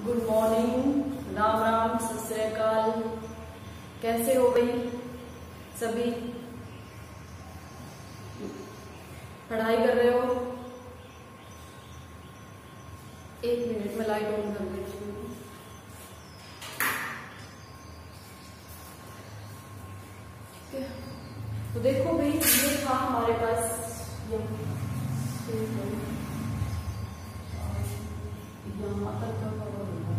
Good morning, Ram Ram, सत श्री अकाल। कैसे हो भाई सभी? पढ़ाई कर रहे हो? एक मिनट में लाइट ऑन कर देती हूँ। ठीक है, तो देखो भाई, ये था हमारे पास यहाँ तक का कवर होगा।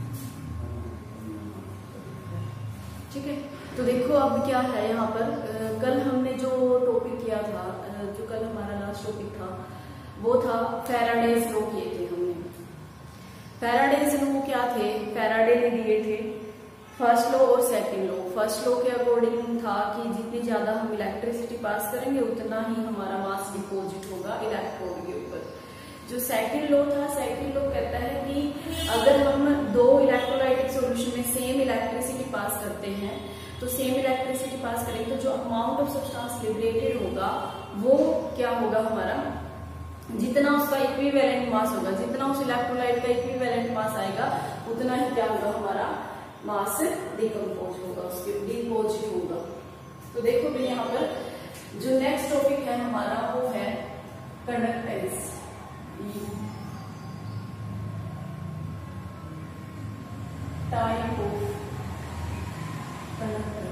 ठीक है, तो देखो अब क्या है यहाँ पर। कल हमने जो टॉपिक किया था, जो कल हमारा लास्ट टॉपिक था, वो था फैराडेज लॉ किए थे हमने। फैराडेज लॉ क्या थे? फैराडे ने दिए थे फर्स्ट लॉ और सेकंड लॉ। फर्स्ट लॉ के अकॉर्डिंग था कि जितनी ज्यादा हम इलेक्ट्रिसिटी पास करेंगे उतना ही हमारा मास डिपॉजिट होगा इलेक्ट्रोड के ऊपर। जो सेकंड लॉ था, सेकंड लॉ कहता है कि अगर हम दो इलेक्ट्रोलाइटिक सॉल्यूशन में सेम इलेक्ट्रिसिटी पास करते हैं, तो सेम इलेक्ट्रिसिटी पास करेंगे तो जो अमाउंट ऑफ सब्सटेंस लिबरेटेड होगा वो क्या होगा हमारा, जितना उसका इक्विवेलेंट मास होगा, जितना उस इलेक्ट्रोलाइट का इक्विवेलेंट मास आएगा उतना ही क्या होगा हमारा मास डिकम्पोज होगा, उसके डिपॉजिट होगा। तो देखो भाई यहाँ पर जो नेक्स्ट टॉपिक है हमारा वो है कंडक्टेंस। Type of conductor.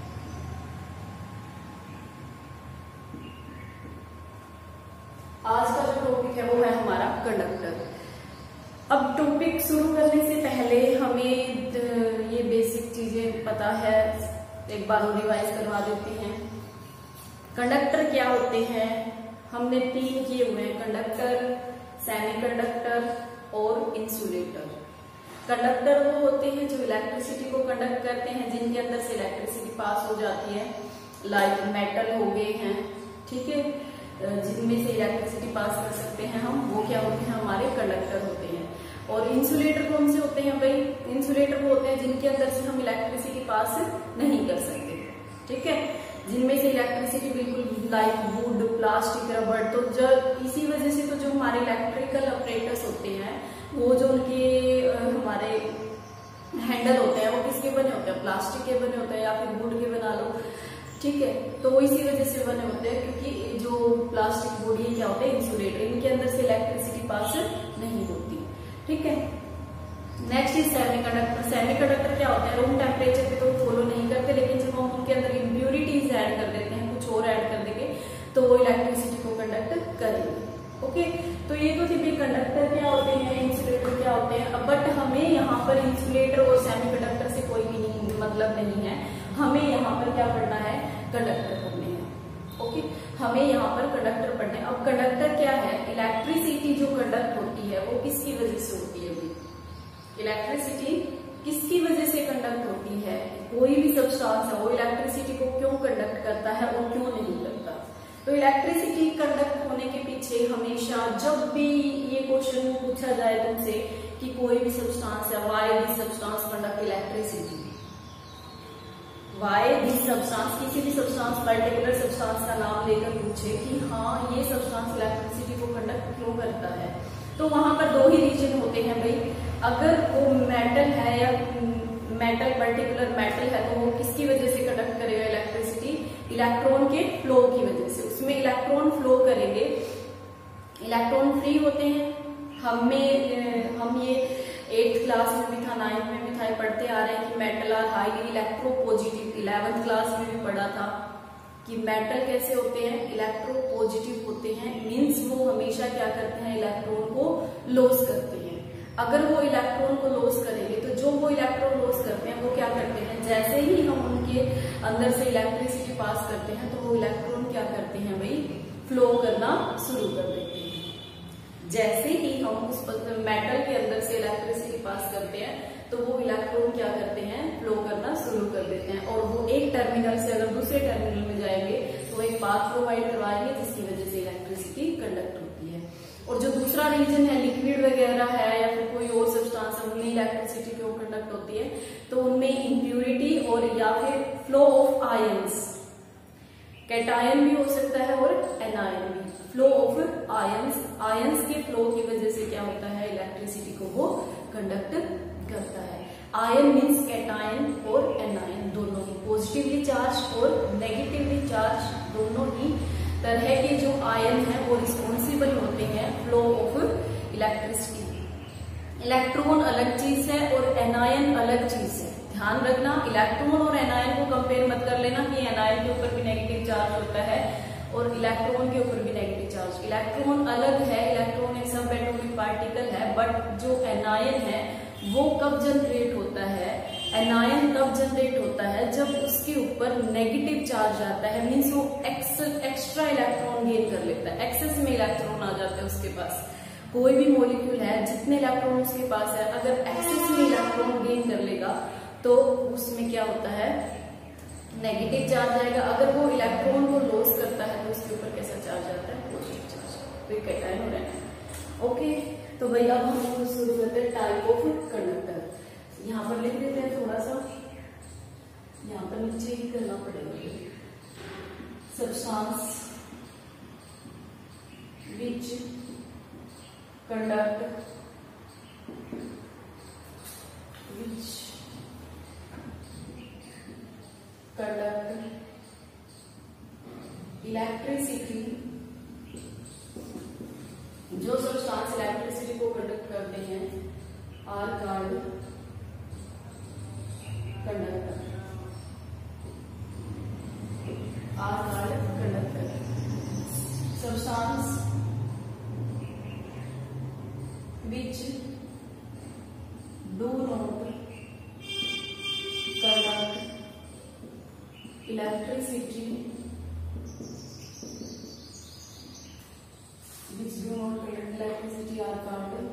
आज का जो टॉपिक है वो है हमारा कंडक्टर। अब टॉपिक शुरू करने से पहले हमें ये बेसिक चीजें पता है, एक बार रिवाइज करवा देते हैं। कंडक्टर क्या होते हैं? हमने तीन किए हुए हैं, कंडक्टर, सेमीकंडक्टर और इंसुलेटर। कंडक्टर वो होते हैं जो इलेक्ट्रिसिटी को कंडक्ट करते हैं, जिनके अंदर से इलेक्ट्रिसिटी पास हो जाती है, लाइक मेटल हो गए हैं, ठीक है, जिनमें से इलेक्ट्रिसिटी पास कर सकते हैं हम, वो क्या होते हैं हमारे कंडक्टर होते हैं। और इंसुलेटर कौन से होते हैं भाई? इंसुलेटर वो होते हैं जिनके अंदर से हम इलेक्ट्रिसिटी पास नहीं कर सकते, ठीक है, जिनमें से इलेक्ट्रिसिटी बिल्कुल लाइक वुड, प्लास्टिक, रबड़। तो जब इसी वजह से तो जो हमारे इलेक्ट्रिकल अपरेटस होते हैं, वो जो उनके हमारे हैंडल होते हैं वो किसके बने होते हैं? प्लास्टिक के बने होते हैं या फिर वुड के बना लो, ठीक है। तो वो इसी वजह से बने होते हैं क्योंकि जो प्लास्टिक वुड, ये क्या होते हैं? इंसुलेटर, इनके अंदर से इलेक्ट्रिसिटी पास नहीं होती, ठीक है। Next is semiconductor. सेमीकंडक्टर क्या होता है? रूम टेम्परेचर पे तो फॉलो नहीं करते, लेकिन जब हम उनके अंदर इम्प्यूरिटीज ऐड कर देते हैं, कुछ और ऐड कर देंगे, तो वो इलेक्ट्रिसिटी को कंडक्ट करेंगे। ओके, तो ये तो थी भाई कंडक्टर क्या होते हैं, इंसुलेटर क्या होते हैं। बट हमें यहाँ पर इंसुलेटर और सेमीकंडक्टर से कोई भी मतलब नहीं है, हमें यहाँ पर क्या पढ़ना है? कंडक्टर पढ़ने हैं। ओके, हमें यहाँ पर कंडक्टर पढ़ने हैं। अब कंडक्टर क्या है? इलेक्ट्रिसिटी जो कंडक्ट होती है वो किसकी वजह से होती है? इलेक्ट्रिसिटी किसकी वजह से कंडक्ट होती है? कोई भी सब्सटेंस है वो इलेक्ट्रिसिटी को क्यों कंडक्ट करता है और क्यों नहीं करता? तो इलेक्ट्रिसिटी कंडक्ट होने के पीछे हमेशा जब भी ये क्वेश्चन पूछा जाए तुमसे कि कोई भी सब्सटेंस है, why this substance conduct electricity, why this substance, किसी भी सब्सटेंस, पर्टिकुलर सब्सटेंस का नाम लेकर पूछे कि हाँ ये सब्सटेंस इलेक्ट्रिसिटी को कंडक्ट क्यों करता है, तो वहां पर दो ही रीजन होते हैं भाई। अगर वो मेटल है या मेटल, पर्टिकुलर मेटल है, तो वो किसकी वजह से कंडक्ट करेगा इलेक्ट्रिसिटी? इलेक्ट्रॉन के फ्लो की वजह से। उसमें इलेक्ट्रॉन फ्लो करेंगे, इलेक्ट्रॉन फ्री होते हैं। हम ये 8th क्लास में भी था, 9th में भी था, पढ़ते आ रहे हैं कि metal are highly electropositive. 11th class में भी पढ़ा था कि मेटल कैसे होते हैं? इलेक्ट्रोपॉजिटिव होते हैं, मीन्स वो हमेशा क्या करते हैं? इलेक्ट्रॉन को लॉस करते हैं। अगर वो इलेक्ट्रॉन को लॉस करेंगे तो जो वो इलेक्ट्रॉन लॉस करते हैं वो क्या करते हैं? जैसे ही हम उनके अंदर से इलेक्ट्रिसिटी पास करते हैं तो वो इलेक्ट्रॉन क्या करते हैं भाई? फ्लो करना शुरू कर देते हैं। जैसे ही हम उस मेटल के अंदर से इलेक्ट्रिसिटी पास करते हैं तो वो इलेक्ट्रॉन क्या करते हैं? फ्लो करना शुरू कर देते हैं, और वो एक टर्मिनल से अगर दूसरे टर्मिनल में जाएंगे तो एक पाथ प्रोवाइड करवाएंगे जिसकी वजह से इलेक्ट्रिसिटी कंडक्ट होती है। और जो दूसरा रीजन है, लिक्विड वगैरह है या फिर कोई और सब्सटेंस है, उनमें इलेक्ट्रिसिटी क्यों कंडक्ट होती है? तो उनमें इम्प्यूरिटी और या फिर फ्लो ऑफ आयंस, कैटायन भी हो सकता है और एनायन भी। फ्लो ऑफ आयंस, आयंस के फ्लो की वजह से क्या होता है? इलेक्ट्रिसिटी को वो कंडक्ट आयन मीन्स कैटायन और एनायन दोनों ही, पॉजिटिवली चार्ज और नेगेटिवली चार्ज दोनों ही तरह के जो आयन है वो रिस्पॉन्सिबल होते हैं फ्लो ऑफ इलेक्ट्रिसिटी। इलेक्ट्रॉन अलग चीज है और एनायन अलग चीज है। ध्यान रखना, इलेक्ट्रॉन और एनायन को कंपेयर मत कर लेना कि एनायन के ऊपर भी नेगेटिव चार्ज होता है और इलेक्ट्रॉन के ऊपर भी नेगेटिव चार्ज। इलेक्ट्रॉन अलग है, इलेक्ट्रॉन एक सब एटॉमिक पार्टिकल है, बट जो एनायन है वो कब जनरेट होता है, एनायन तब जनरेट होता है जब उसके ऊपर नेगेटिव चार्ज आता है, मीन्स वो एक्स्ट्रा इलेक्ट्रॉन गेन कर लेता है, एक्सेस में इलेक्ट्रॉन आ जाता है उसके पास। कोई भी मॉलिक्यूल है जितने इलेक्ट्रॉन उसके पास है, अगर एक्सेस में इलेक्ट्रॉन गेन कर लेगा तो उसमें क्या होता है, नेगेटिव चार्ज आएगा। अगर वो इलेक्ट्रॉन को लॉस करता है तो उसके ऊपर कैसा चार्ज आता है, पॉजिटिव चार्ज। तो ये कैटायन हो रहा है। ओके, तो भाई अब हम शुरू करते हैं टाइप ऑफ कंडक्टर। यहाँ पर लिख देते हैं थोड़ा सा, यहाँ पर नीचे ही करना पड़ेगा। सब्सटेंस विच कंडक्ट इलेक्ट्रिसिटी, जो सब्सटेंस इलेक्ट्रिसिटी को कंडक्ट करते हैं are called conductor, are called conductor. Substance which do not conduct electricity, which do not conduct electricity are called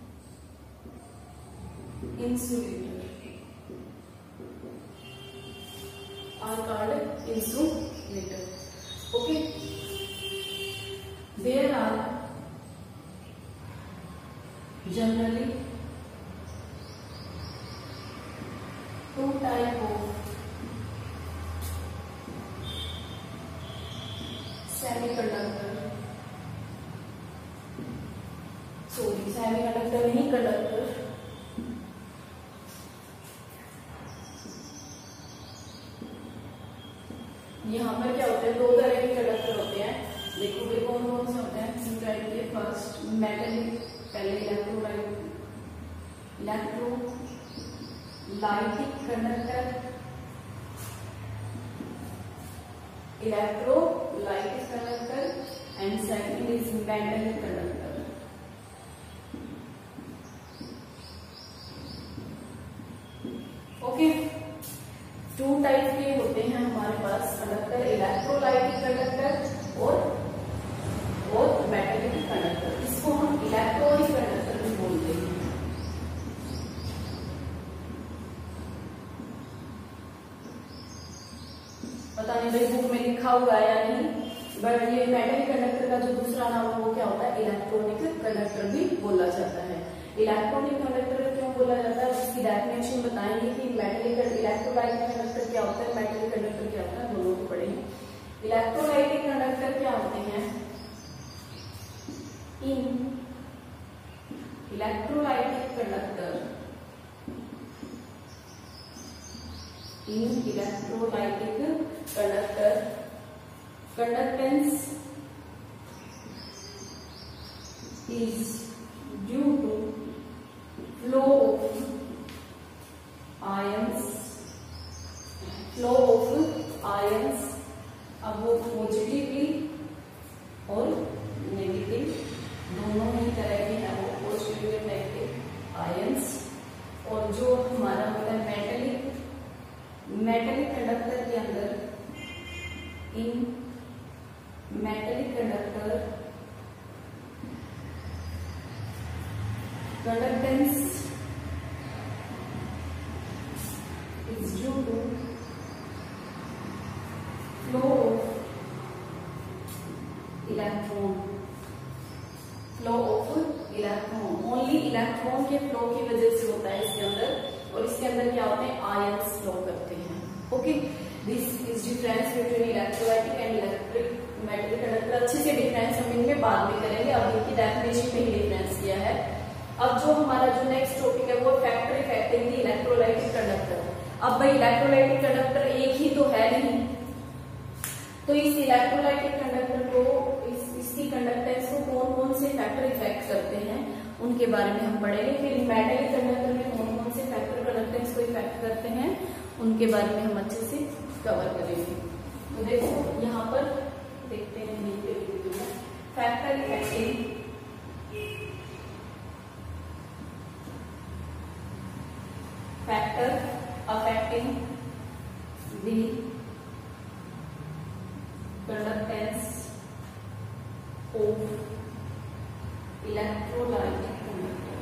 insulator, are called insulator. Okay, there are generally two type of semiconductor, semiconductor नहीं conductor. यहाँ पर क्या होता है, दो तरह के conductor होते हैं। देखो भाई कौन कौन से होते हैं, फर्स्ट मेटलिक, पहले electrolytic conductor, electrolytic conductor and second is metallic conductor. Okay, two type के होते हैं हमारे पास कंडक्टर, इलेक्ट्रोलाइटिक कंडक्टर और मेटलिक कंडक्टर। इसको हम इलेक्ट्रॉनिक कंडक्टर भी बोलते हैं। पता नहीं भाई बुक में लिखा हुआ है या नहीं, बट ये मेटलिक कंडक्टर का जो दूसरा नाम है वो क्या होता है, इलेक्ट्रॉनिक कंडक्टर भी बोला जाता है। इलेक्ट्रॉनिक कंडक्टर क्यों बोला जाता है, उसकी डेफिनेशन बताएंगे कि मेटलिक इलेक्ट्रोलाइटिक कंडक्टर क्या होता है, मेटलिक कंडक्टर क्या होता है, दोनों को पढ़ेंगे। इलेक्ट्रोलाइटिक कंडक्टर क्या होते हैं, in electrolytic conductor, conductance is due to flow of ions, अब वो पॉजिटिवली और नेगेटिव दोनों ही तरह के हैं, वो पॉजिटिव और नेगेटिव आयंस। और जो हमारा होता है मेटलिक कंडक्टर के अंदर, in metallic conductor conductance is due to flow of electron, only electron के फ्लो की वजह से होता है इसके अंदर। और इसके अंदर क्या होते हैं, आयंस फ्लो करते हैं। Okay, this is difference between electrolytic and electric metallic conductor. अच्छे से डिफरेंस हम इनमें बाद में करेंगे, अब इनकी डेफिनेशन में ही डिफरेंस किया है। अब जो हमारा जो नेक्स्ट टॉपिक है वो factor effect in the electrolytic अब भाई इलेक्ट्रोलाइटिक कंडक्टर एक ही तो है नहीं, तो इस इलेक्ट्रोलाइटिक कंडक्टर को इसकी कंडक्टेंस को कौन कौन से फैक्टर इफेक्ट करते हैं उनके बारे में हम पढ़ेंगे। फिर मेटलिक कंडक्टर में कौन कौन से फैक्टर कंडक्टेंस को इफेक्ट करते हैं उनके बारे में हम अच्छे से कवर करेंगे। तो देखो यहाँ पर देखते हैं factor affecting factor affecting the conductance of electrolytic conductor।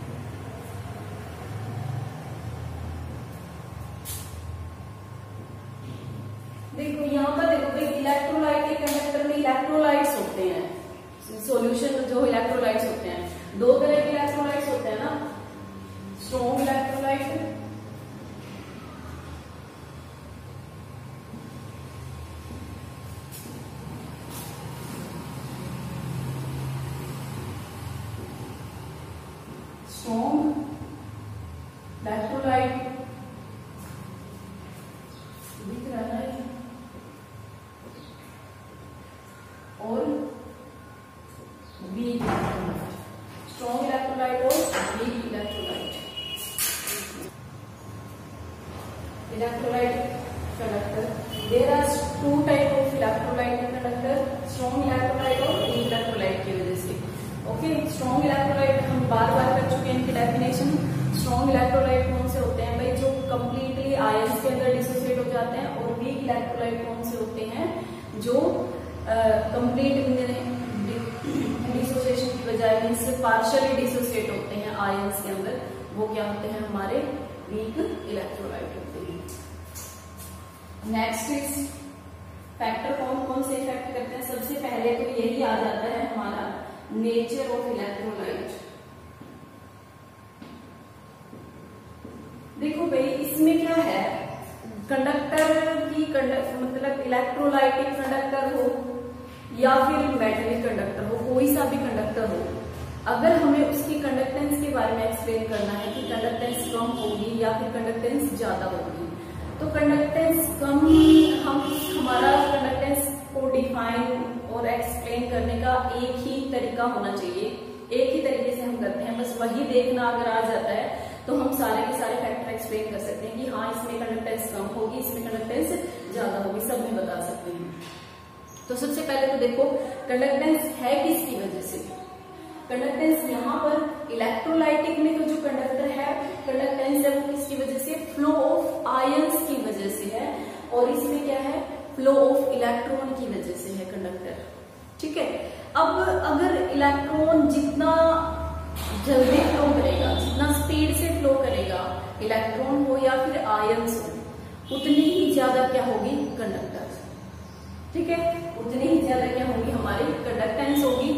देखो यहाँ पर देखो भाई इलेक्ट्रोलाइटिक कंडक्टर में इलेक्ट्रोलाइट्स होते हैं, सॉल्यूशन जो इलेक्ट्रोलाइट्स होते हैं, दो तरह के इलेक्ट्रोलाइट्स होते हैं ना, स्ट्रॉन्ग इलेक्ट्रोलाइट इलेक्ट्रोलाइट दिख रहा है और वीक स्ट्रॉन्ग इलेक्ट्रोलाइट और weak electrolyte. Electrolyte conductor there are two type of electrolyte conductor, strong electrolyte और वीक इलेक्ट्रोलाइट की वजह से। ओके, स्ट्रॉन्ग इलेक्ट्रोलाइट हम बार बार कर चुके हैं इनकी डेफिनेशन। स्ट्रॉन्ग इलेक्ट्रोलाइट कौन से होते हैं भाई, जो कंप्लीटली आयंस के अंदर डिसोसिएट हो जाते हैं, और वीक इलेक्ट्रोलाइट कौन से होते हैं जो कंप्लीट डिसोसिएशन की बजाय इनसे पार्शियली डिसोसिएट होते हैं आयंस के अंदर, वो क्या होते हैं हमारे वीक इलेक्ट्रोलाइट होते हैं। नेक्स्ट इज फैक्टर कौन कौन से इफेक्ट करते हैं। सबसे पहले तो यही आ जाता है हमारा नेचर ऑफ इलेक्ट्रोलाइट। देखो भाई इसमें क्या है, कंडक्टर की मतलब इलेक्ट्रोलाइटिक कंडक्टर हो या फिर मेटलिक कंडक्टर हो, कोई सा भी कंडक्टर हो, अगर हमें उसकी कंडक्टेंस के बारे में एक्सप्लेन करना है कि कंडक्टेंस कम होगी या फिर कंडक्टेंस ज्यादा होगी, तो कंडक्टेंस कम हमारा कंडक्टेंस को डिफाइन और एक्सप्लेन करने का एक ही तरीका होना चाहिए, एक ही तरीके से हम करते हैं, बस वही देखना अगर आ जाता है तो हम सारे के सारे फैक्टर एक्सप्लेन कर सकते हैं कि हाँ इसमें कंडक्टेंस कम होगी, इसमें कंडक्टेंस ज्यादा होगी, सब में बता सकते हैं। तो सबसे पहले तो देखो कंडक्टेंस है किसकी वजह से। कंडक्टेंस यहाँ पर इलेक्ट्रोलाइटिक में तो जो कंडक्टर है कंडक्टेंस है वो किसकी वजह से, फ्लो ऑफ आयंस की वजह से है, और इसमें क्या है, फ्लो ऑफ इलेक्ट्रॉन की वजह से है कंडक्टर। ठीक है, अब अगर इलेक्ट्रॉन जितना जल्दी फ्लो करेगा, जितना स्पीड से फ्लो करेगा, इलेक्ट्रॉन हो या फिर आयंस हो, उतनी ही ज्यादा क्या होगी कंडक्टेंस। ठीक है, उतनी ही ज्यादा क्या होगी हमारी कंडक्टेंस होगी।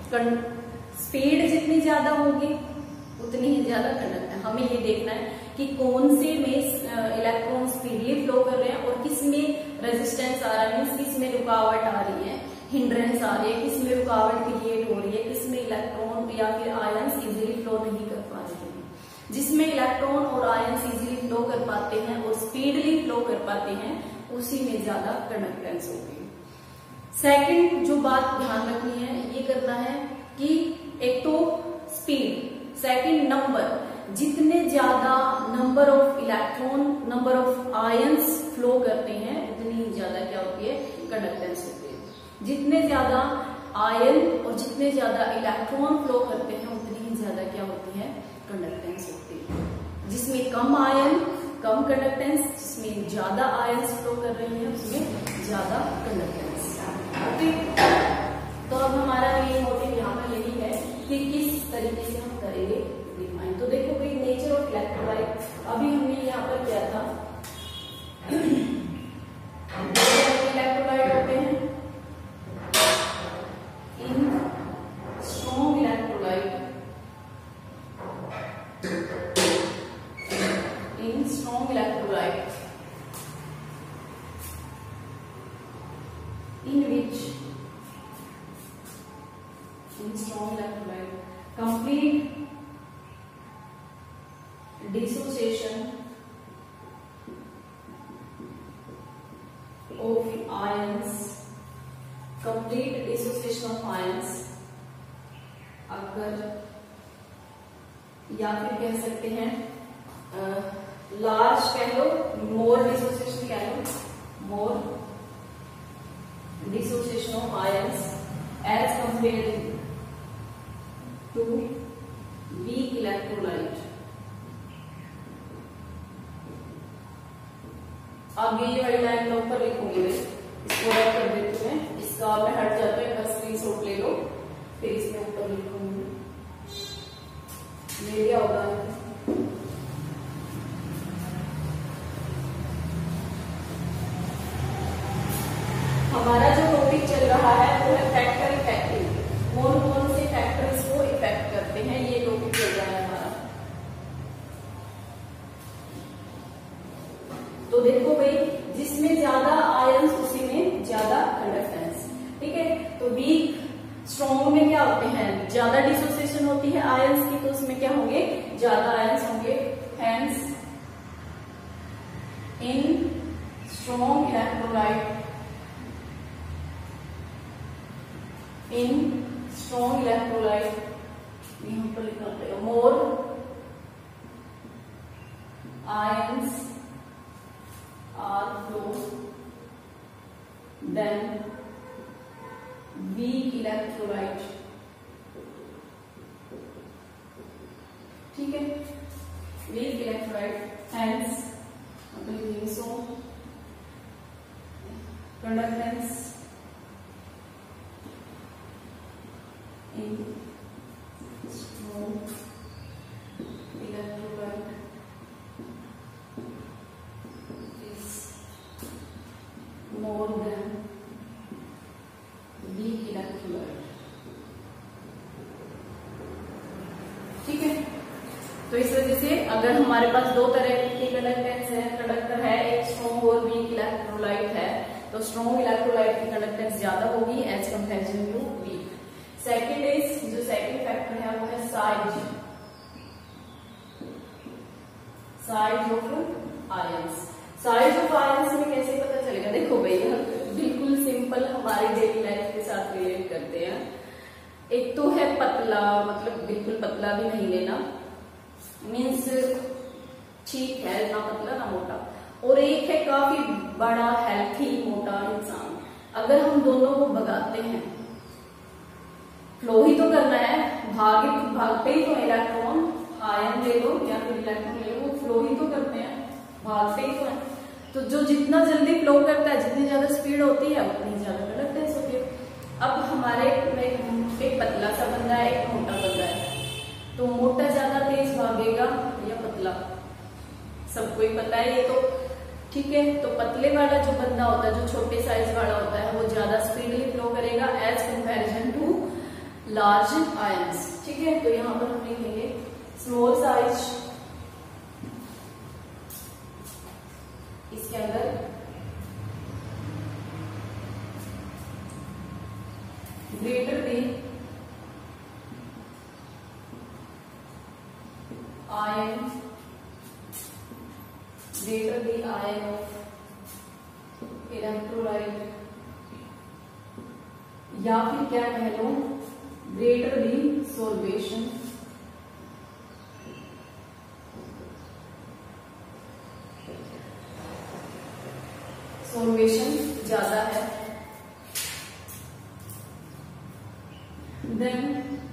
स्पीड जितनी ज्यादा होगी उतनी ही ज्यादा कंडक्टेंस। हमें ये देखना है कि कौन से में इलेक्ट्रॉन स्पीडली फ्लो कर रहे हैं और किस में रेजिस्टेंस आ रहा है, किस में रुकावट आ रही है, हिंड्रेंस आ रही है, किस में रुकावट क्रिएट हो रही है, किस में इलेक्ट्रॉन या फिर आयंस इजीली फ्लो नहीं कर पा रहे हैं। जिसमें इलेक्ट्रॉन और आयंस इजीली फ्लो कर पाते हैं और स्पीडली फ्लो कर पाते हैं उसी में ज्यादा कंडक्टेंस होगी। सेकंड जो बात ध्यान रखनी है, ये करना है कि एक तो स्पीड, सेकंड नंबर, जितने ज्यादा number of electron, number of ions flow करते हैं उतनी ही ज्यादा क्या होती है कंडक्टेंस होती है। जितने ज्यादा आयन और जितने ज्यादा इलेक्ट्रॉन फ्लो करते हैं उतनी ही ज्यादा क्या होती है कंडक्टेंस होती है। जिसमें कम आयन कम कंडक्टेंस, जिसमें ज्यादा आयंस फ्लो कर रही है उसमें ज्यादा कंडक्टेंस। ओके, तो अब हमारा मेन मोटिव यहाँ पर यही है कि किस तरीके से हम करेंगे डिफाइन। तो देखो भाई नेचर ऑफ इलेक्ट्रोलाइट, अभी हमने यहाँ पर क्या था, इलेक्ट्रोलाइट होते हैं in strong electrolyte, in strong electrolyte in which in strong electrolyte complete dissociation dissociation of ions, अगर या फिर कह सकते हैं लार्ज कह लो, मोर डिसोसिएशन कह लो, more dissociation of ions as compare to weak electrolyte. आगे ये वाली लाइन मैं ऊपर लिखूंगी, मैं इसको रख कर देती हूँ, इसका मैं हट जाता है, बस स्क्रीनशॉट ले लो, फिर इसमें ऊपर लिखूंगी, ले लिया होगा। हमारा जो टॉपिक चल रहा है वो है फैक्टर इफेक्टिव, कौन कौन से फैक्टर इसको इफेक्ट करते हैं, ये टॉपिक चल रहा है हमारा। तो देखो भाई, जिसमें ज्यादा आयंस उसी में ज्यादा कंडक्टेंस, ठीक है। तो वीक स्ट्रॉन्ग में क्या होते हैं, ज्यादा डिसोसिएशन होती है आयंस की, तो उसमें क्या होंगे, ज्यादा आयंस होंगे। Hence in strong electrolyte, in strong electrolyte, यहां पर लिखना पड़ेगा, more ions are flow than weak electrolyte, ठीक है, weak electrolyte. Hence so conductance in strong electrolyte is more than weak electrolyte, ठीक है। तो इस वजह से अगर हमारे पास दो तरह के कंडक्टेंस है, कंडक्टर है, एक स्ट्रॉन्ग और वीक इलेक्ट्रोलाइट है, तो स्ट्रॉन्ग इलेक्ट्रोलाइट की कंडक्टेंस ज्यादा होगी as comparison to weak. Second is, जो सेकेंड फैक्टर है वो है size, size of ions. Size of ions में कैसे पता चलेगा, देखो भाई हम बिल्कुल सिंपल हमारी डेली लाइफ के साथ रिलेट करते हैं। एक तो है पतला, मतलब बिल्कुल पतला भी नहीं लेना, मीन्स ठीक है, ना पतला ना मोटा, और एक है काफी बड़ा हेल्थी मोटा इंसान। अगर हम दोनों को भगाते हैं, फ्लो ही तो करना है, भागते ही तो इलेक्ट्रॉन, आयन ले लो या फिर इलेक्ट्रॉन ले लो, वो फ्लो ही तो करते हैं, भागते ही तो है। तो जो जितना जल्दी फ्लो करता है, जितनी ज्यादा स्पीड होती है, उतनी ज्यादा कंडक्टेंस होती है। अब हमारे में एक पतला सा बंदा है, एक मोटा बंदा है, तो मोटा ज्यादा तेज भागेगा या पतला, सबको ही पता है ये तो, ठीक है। तो पतले वाला जो बंदा होता है, जो छोटे साइज वाला होता है, वो ज्यादा स्पीडली फ्लो करेगा as comparison to large ions, ठीक है। तो यहां पर हम लिखेंगे स्मॉल साइज, इसके अंदर greater than ion, greater the ion of electrolyte, या फिर क्या कह लो, greater the sorbation, सोर्बेशन ज्यादा है, देन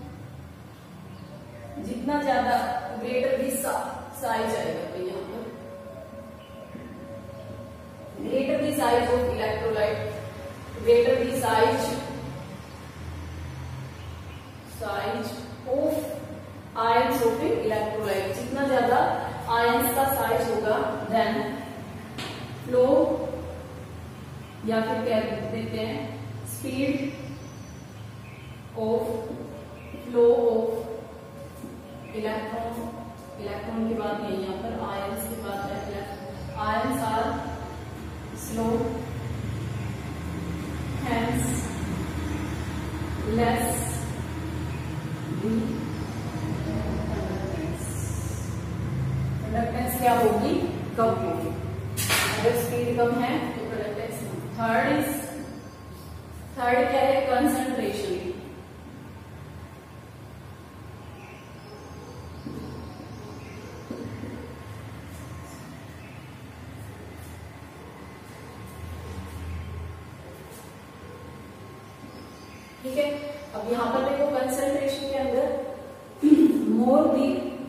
जितना ज्यादा ग्रेटर दी साइज आएगा, तो यहाँ पर greater the size of electrolyte, greater the size of ions of electrolyte, जितना ज्यादा आयंस का साइज होगा, देन फ्लो या फिर कह देते हैं speed of flow of electron, electron की बात नहीं, यहाँ पर आयंस की बात है, ions are slow, hence less conductance क्या होगी, कम होगी, अगर स्पीड कम है तो कंडक्टेंस। थर्ड क्या है, कंसंट्रेशन। ठीक है। अब यहाँ पर देखो कंसंट्रेशन के अंदर more the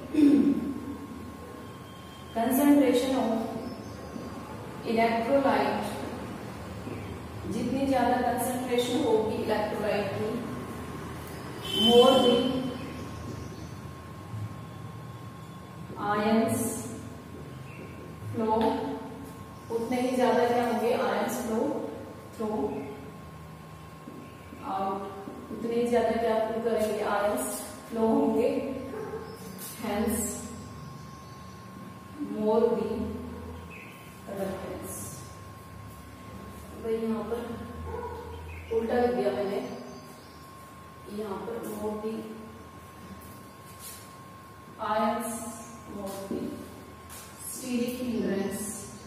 concentration of electrolyte, जितनी ज्यादा कंसंट्रेशन होगी इलेक्ट्रोलाइट की, मोर दी आयंस फ्लो, उतने ही ज्यादा क्या होंगे आयंस फ्लो थ्रू आउट, उतने ही ज्यादा क्या फ्लो करेंगे आयंस फ्लो होंगे, हेंस मोर दी कंडक्टेंस। भाई यहाँ पर उल्टा लिख दिया मैंने, यहाँ पर more the ions more the steric hindrance,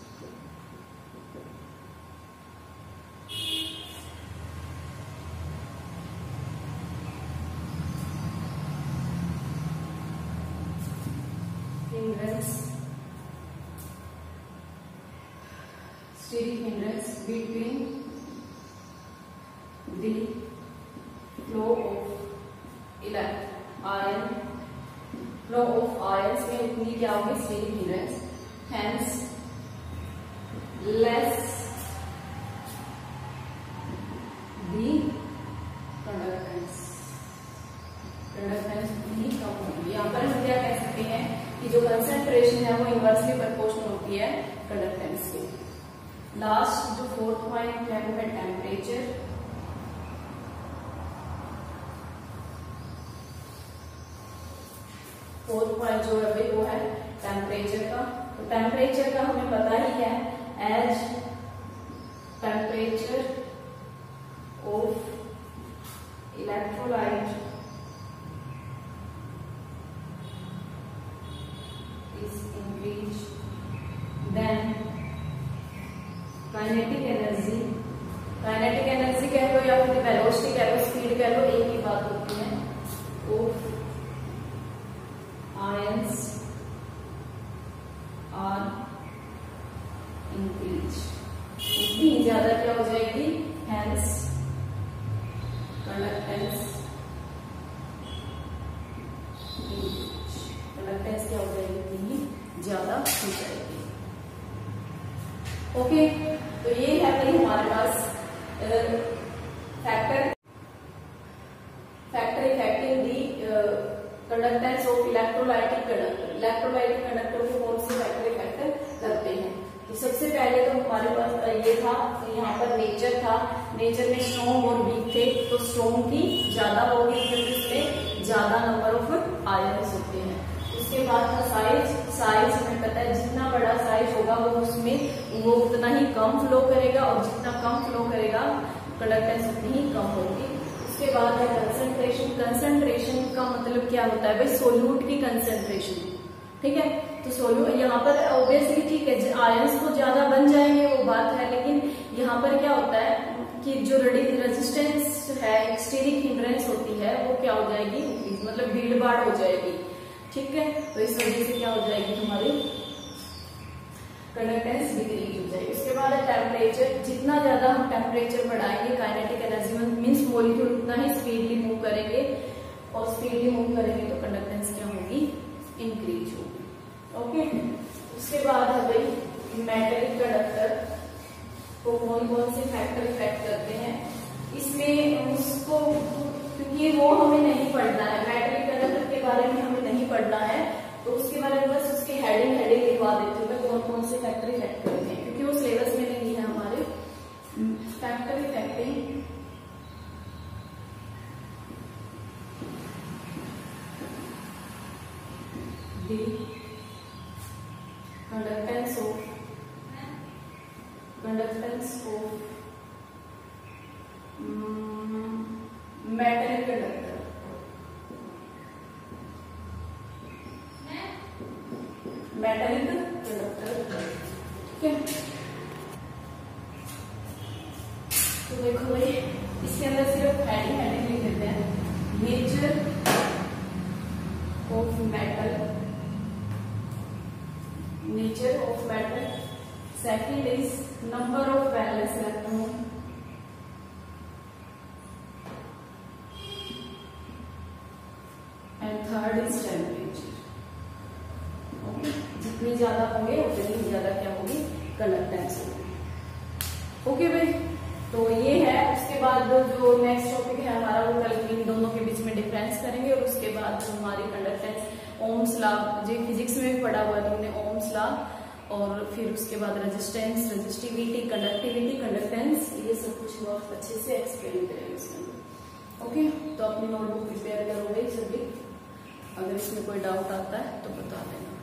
steric hindrance between the flow of ions में इतनी क्या होगी steric hindrance, hence less the conductance भी कम होगी। यहाँ पर हम क्या कह सकते हैं कि जो कंसंट्रेशन है वो इनवर्सली प्रोपोर्शनल होती है कंडक्टेंस के। लास्ट जो फोर्थ पॉइंट है वो है टेम्परेचर। फोर्थ पॉइंट जो है वो है टेम्परेचर का। तो टेम्परेचर का हमें पता ही है, as temperature of electrolyte is increased, then kinetic energy, kinetic energy कह लो या फिर वेलोसिटी कह लो, स्पीड कह लो, एक ही बात होती है, ऑफ आयंस आर इंक्रीज, उतनी ज्यादा क्या हो जाएगी, हेंस कंडक्टेंस क्या हो जाएगी, इतनी ज्यादा हो जाएगी। ओके, तो ये है भाई हमारे पास factor affecting the conductance of electrolytic conductor. Electrolytic conductor को कौन से फैक्टर इफेक्ट करते हैं? तो सबसे पहले तो हमारे पास ये था, तो यहाँ पर नेचर था, नेचर में स्ट्रॉन्ग और वीक थे, तो स्ट्रॉन्ग की ज्यादा होगी क्योंकि उसमें ज्यादा नंबर ऑफ आयंस होते हैं। उसके बाद था साइज हमें पता है जितना बड़ा साइज होगा वो उतना ही कम फ्लो करेगा, और जितना कम फ्लो करेगा कंडक्टेंस उतनी ही कम होगी। उसके बाद है कंसंट्रेशन का मतलब क्या होता है भाई, सोल्यूट की कंसंट्रेशन, ठीक है। तो सोल्यूट यहाँ पर ऑब्वियसली ठीक है, आयंस तो ज्यादा बन जाएंगे वो बात है, लेकिन यहाँ पर क्या होता है कि जो रेजिस्टेंस है, स्टीरिक हिंड्रेंस होती है, वो क्या हो जाएगी, मतलब भीड़ भाड़ हो जाएगी, ठीक है। तो इस वजह से क्या हो जाएगी, हमारी कंडक्टेंस डिक्रीज हो जाएगी। उसके बाद है टेम्परेचर, जितना ज्यादा हम टेम्परेचर बढ़ाएंगे काइनेटिक एनर्जी मीन्स मॉलिक्यूल उतना ही स्पीडली मूव करेंगे, और स्पीडली मूव करेंगे तो कंडक्टेंस क्या होगी, इंक्रीज होगी। ओके, उसके बाद है भाई मेटेलिक कंडक्टर को कौन कौन से फैक्टर इफेक्ट करते हैं, इसमें उसको क्योंकि वो हमें नहीं पढ़ना है, मेटेलिक कंडक्टर के बारे में हमें नहीं पढ़ना है, तो उसके बारे में बस उसके हेडिंग लिखवा देती हूँ मैं, कौन कौन से फैक्टर इफेक्ट करते हैं, क्योंकि वो सिलेबस में नहीं है हमारे। Factor affecting the conductance of metallic conductor, metallic conductor, ठीक है। तो देखो भाई इसके अंदर सिर्फ हेडिंग लिख देते हैं, nature of metal, second is number of valence electron, जितनी ज्यादा होंगे उतनी ही ज्यादा क्या होगी, कंडक्टेंस होगी। ओके भाई, तो ये है। उसके बाद जो नेक्स्ट टॉपिक है हमारा, वो कल इन दोनों के बीच में डिफरेंस करेंगे, और उसके बाद हमारी कंडक्टेंस ओम्स लॉ, जो फिजिक्स में भी पढ़ा हुआ है तुमने, ओम्स लॉ, और फिर उसके बाद रेजिस्टेंस, रेजिस्टिविटी, कंडक्टिविटी, कंडक्टेंस, ये सब कुछ बहुत अच्छे से एक्सप्लेन करेंगे इसके अंदर। ओके, तो अपनी नोटबुक प्रिपेयर करो भाई सभी, अगर इसमें कोई डाउट आता है तो बता देना।